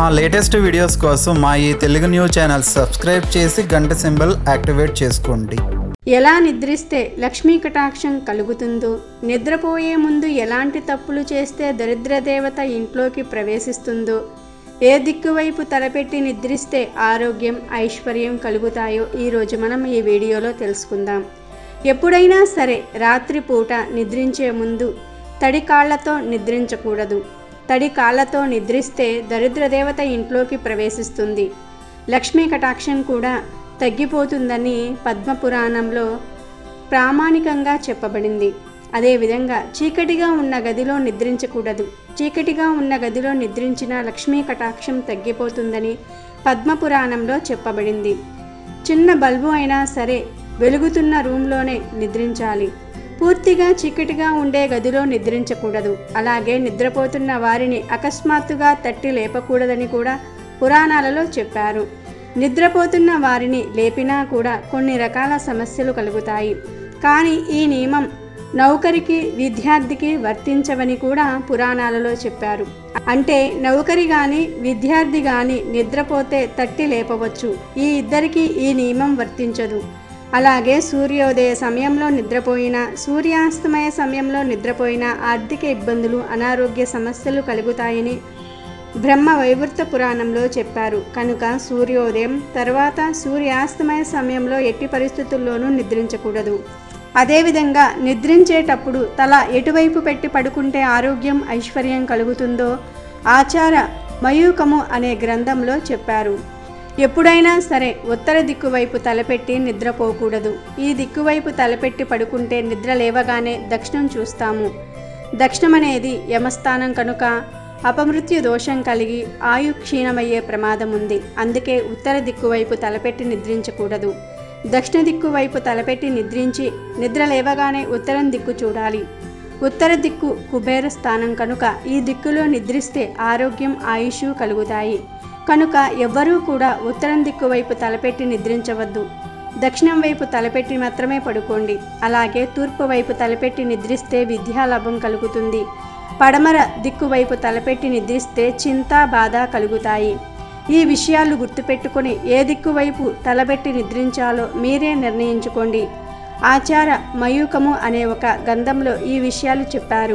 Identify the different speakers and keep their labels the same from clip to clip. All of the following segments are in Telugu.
Speaker 1: మా లేటెస్ట్ వీడియోస్ కోసం మా ఈ తెలుగు న్యూస్ ఛానల్ సబ్స్క్రైబ్ చేసి గంట సింబల్ యాక్టివేట్ చేసుకోండి.
Speaker 2: ఎలా నిద్రిస్తే లక్ష్మీ కటాక్షం కలుగుతుందో, నిద్రపోయే ముందు ఎలాంటి తప్పులు చేస్తే దరిద్ర దేవత ఇంట్లోకి ప్రవేశిస్తుందో, ఏ దిక్కు వైపు తలపెట్టి నిద్రిస్తే ఆరోగ్యం ఐశ్వర్యం కలుగుతాయో ఈరోజు మనం ఈ వీడియోలో తెలుసుకుందాం. ఎప్పుడైనా సరే రాత్రిపూట నిద్రించే ముందు తడి కాళ్లతో నిద్రించకూడదు. తడి కాళ్లతో నిద్రిస్తే దరిద్ర దేవత ఇంట్లోకి ప్రవేశిస్తుంది. లక్ష్మీ కటాక్షం కూడా తగ్గిపోతుందని పద్మపురాణంలో ప్రామాణికంగా చెప్పబడింది. అదేవిధంగా చీకటిగా ఉన్న గదిలో నిద్రించకూడదు. చీకటిగా ఉన్న గదిలో నిద్రించిన లక్ష్మీ కటాక్షం తగ్గిపోతుందని పద్మపురాణంలో చెప్పబడింది. చిన్న బల్బు అయినా సరే వెలుగుతున్న రూమ్లోనే నిద్రించాలి. పూర్తిగా చీకటిగా ఉండే గదిలో నిద్రించకూడదు. అలాగే నిద్రపోతున్న వారిని అకస్మాత్తుగా తట్టి లేపకూడదని కూడా పురాణాలలో చెప్పారు. నిద్రపోతున్న వారిని లేపినా కూడా కొన్ని రకాల సమస్యలు కలుగుతాయి. కానీ ఈ నియమం నౌకరికి విద్యార్థికి వర్తించవని కూడా పురాణాలలో చెప్పారు. అంటే నౌకరి కానీ విద్యార్థి కానీ నిద్రపోతే తట్టి లేపవచ్చు. ఈ ఇద్దరికీ ఈ నియమం వర్తించదు. అలాగే సూర్యోదయ సమయంలో నిద్రపోయినా, సూర్యాస్తమయ సమయంలో నిద్రపోయినా ఆర్థిక ఇబ్బందులు, అనారోగ్య సమస్యలు కలుగుతాయని బ్రహ్మ వైవృత పురాణంలో చెప్పారు. కనుక సూర్యోదయం తర్వాత సూర్యాస్తమయ సమయంలో ఎట్టి పరిస్థితుల్లోనూ నిద్రించకూడదు. అదేవిధంగా నిద్రించేటప్పుడు తల ఎటువైపు పెట్టి పడుకుంటే ఆరోగ్యం ఐశ్వర్యం కలుగుతుందో ఆచార మయూఖము అనే గ్రంథంలో చెప్పారు. ఎప్పుడైనా సరే ఉత్తర దిక్కువైపు తలపెట్టి నిద్రపోకూడదు. ఈ దిక్కువైపు తలపెట్టి పడుకుంటే నిద్ర లేవగానే దక్షిణం చూస్తాము. దక్షిణం అనేది యమస్థానం కనుక అపమృత్యు దోషం కలిగి ఆయు క్షీణమయ్యే ప్రమాదం ఉంది. అందుకే ఉత్తర దిక్కువైపు తలపెట్టి నిద్రించకూడదు. దక్షిణ దిక్కు వైపు తలపెట్టి నిద్రించి నిద్ర లేవగానే ఉత్తరం దిక్కు చూడాలి. ఉత్తర దిక్కు కుబేర స్థానం కనుక ఈ దిక్కులో నిద్రిస్తే ఆరోగ్యం ఆయుష్ కలుగుతాయి. కనుక ఎవ్వరూ కూడా ఉత్తరం దిక్కు వైపు తలపెట్టి నిద్రించవద్దు. దక్షిణం వైపు తలపెట్టి మాత్రమే పడుకోండి. అలాగే తూర్పు వైపు తలపెట్టి నిద్రిస్తే విద్యాలాభం కలుగుతుంది. పడమర దిక్కు వైపు తలపెట్టి నిద్రిస్తే చింత బాధ కలుగుతాయి. ఈ విషయాలు గుర్తుపెట్టుకొని ఏ దిక్కు వైపు తలపెట్టి నిద్రించాలో మీరే నిర్ణయించుకోండి. ఆచార మయూఖము అనే ఒక గ్రంథంలో ఈ విషయాలు చెప్పారు.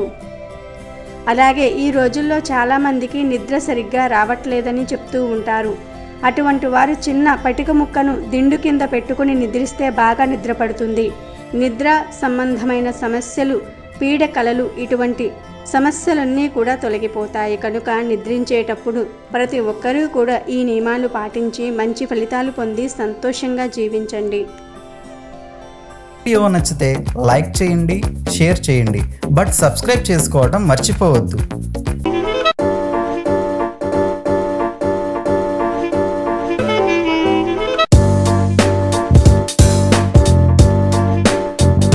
Speaker 2: అలాగే ఈ రోజుల్లో చాలామందికి నిద్ర సరిగ్గా రావట్లేదని చెప్తూ ఉంటారు. అటువంటి వారు చిన్న పటిక ముక్కను దిండు కింద పెట్టుకుని నిద్రిస్తే బాగా నిద్ర పడుతుంది. నిద్ర సంబంధమైన సమస్యలు, పీడ కలలు ఇటువంటి సమస్యలన్నీ కూడా తొలగిపోతాయి. కనుక నిద్రించేటప్పుడు ప్రతి ఒక్కరూ కూడా ఈ నియమాలు పాటించి మంచి ఫలితాలు పొంది సంతోషంగా జీవించండి.
Speaker 1: వీడియో నచ్చితే లైక్ చేయండి, షేర్ చేయండి, బట్ సబ్స్క్రైబ్ చేసుకోవడం మర్చిపోవద్దు.